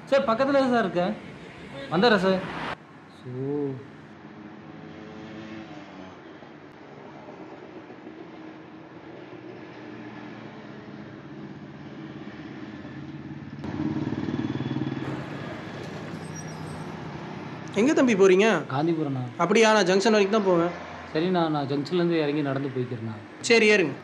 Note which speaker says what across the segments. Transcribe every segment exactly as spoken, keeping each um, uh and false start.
Speaker 1: Sir பக்கத்தில் தான் sir இருக்கேன், வந்துடுறேன் சார். ஸோ
Speaker 2: எங்கே தம்பி போகிறீங்க?
Speaker 1: காந்திபுரம்ண்ணா.
Speaker 2: அப்படியா? நான் ஜங்ஷன் வரைக்கும் தான் போவேன்.
Speaker 1: சரிண்ணா, நான் ஜங்ஷன்லேருந்து இறங்கி நடந்து போய்க்கிறேண்ணா.
Speaker 2: சரி ஏறுங்க.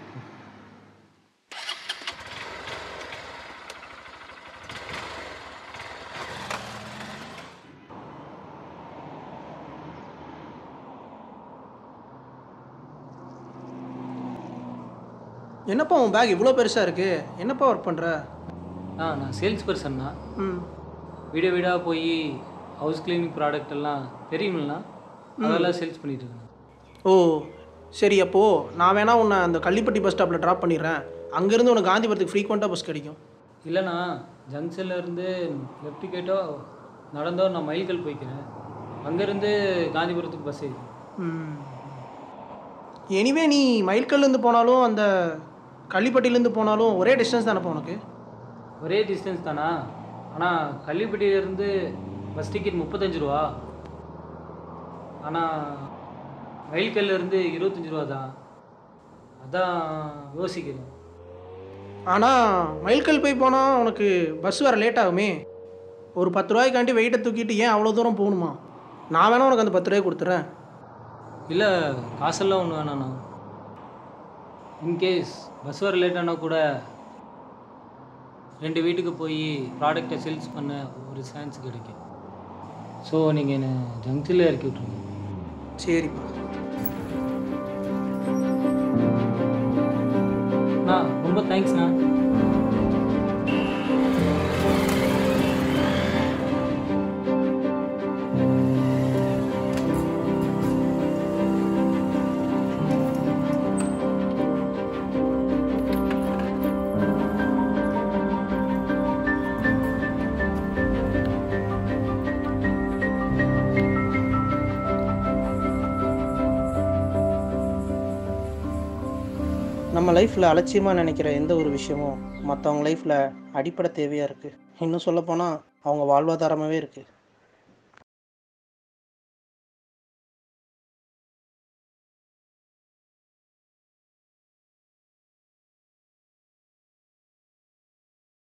Speaker 2: என்னப்பா உன் பேக் இவ்வளோ பெருசாக இருக்குது? என்னப்பா ஒர்க் பண்ணுற?
Speaker 1: ஆ நான் சேல்ஸ் பர்சன்ண்ணா.
Speaker 2: ம்.
Speaker 1: வீடு வீடாக போய் ஹவுஸ் கிளீனிங் ப்ராடக்ட் எல்லாம் தெரியுமில்லண்ணா, அதெல்லாம் சேல்ஸ் பண்ணிட்டு இருக்கேன்.
Speaker 2: ஓ சரி, அப்போது நான் வேணா உன்னை அந்த கள்ளிப்பட்டி பஸ் ஸ்டாப்பில் ட்ராப் பண்ணிடுறேன். அங்கேருந்து உனக்கு காந்திபுரத்துக்கு ஃப்ரீக்வெண்ட்டாக பஸ் கிடைக்கும்.
Speaker 1: இல்லைண்ணா, ஜங்ஷன்லேருந்து லெஃப்ட் கேட்டோ நடந்தோ நான் மைல்கல் போய்க்கிறேன், அங்கேருந்து காந்திபுரத்துக்கு பஸ் ஏறி.
Speaker 2: ம். எனிவே நீ மைல்கல்லேருந்து போனாலும் அந்த கள்ளிப்பட்டியிலேருந்து போனாலும் ஒரே டிஸ்டன்ஸ் தானேப்பா உனக்கு?
Speaker 1: ஒரே டிஸ்டன்ஸ் தானா? ஆனால் கள்ளிப்பட்டியிலேருந்து பஸ் டிக்கெட் முப்பத்தஞ்சு ரூபா, ஆனால் மைல்கல்லேருந்து இருபத்தஞ்சி ரூபா தான். அதான் யோசிக்கிறேன்.
Speaker 2: ஆனால் மைல்கல் போய் போனால் உனக்கு பஸ் வர லேட் ஆகுமே. ஒரு பத்து ரூபாய்க்காண்டி வெயிட்டை தூக்கிட்டு ஏன் அவ்வளோ தூரம் போகணுமா? நான் வேணா உனக்கு அந்த பத்து ரூபாய் கொடுத்துட்றேன்.
Speaker 1: இல்லை, காசெல்லாம் ஒன்று வேணாண்ணா. இன்கேஸ் பஸ் வர லேட் ஆனால் கூட ரெண்டு வீட்டுக்கு போய் ப்ராடக்டை சேல்ஸ் பண்ண ஒரு சான்ஸ் கிடைக்கும். ஸோ நீங்கள் என்னை ஜங்ஷனில் இறக்கி விட்ருங்க.
Speaker 2: சரிப்பா.
Speaker 1: அண்ணா ரொம்ப தேங்க்ஸ்ண்ணா.
Speaker 2: நம்ம லைஃப்பில் அலட்சியமாக நினைக்கிற எந்த ஒரு விஷயமும் மற்றவங்க லைஃப்பில் அடிப்படை தேவையாக இருக்குது. இன்னும் சொல்லப்போனால் அவங்க வாழ்வாதாரமாகவே இருக்குது.